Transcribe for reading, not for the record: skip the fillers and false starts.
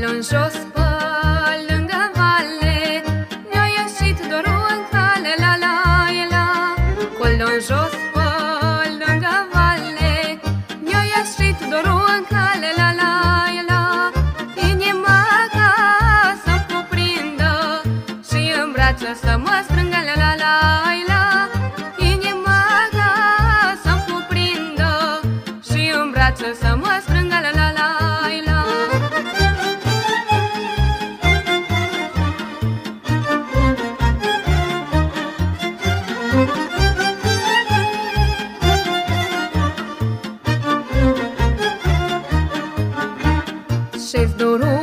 Colo în jos pe lângă vale, mi-a ieșit dorul în cale, la la la. Colo în jos pe lângă vale, mi-a ieșit dorul în cale, la la la. Inima ca să-mi cuprindă și în brațe să mă strângă, la la la la. Inima ca să-mi cuprindă și în brațe să mă strângă, la la la la. Și-ți dorul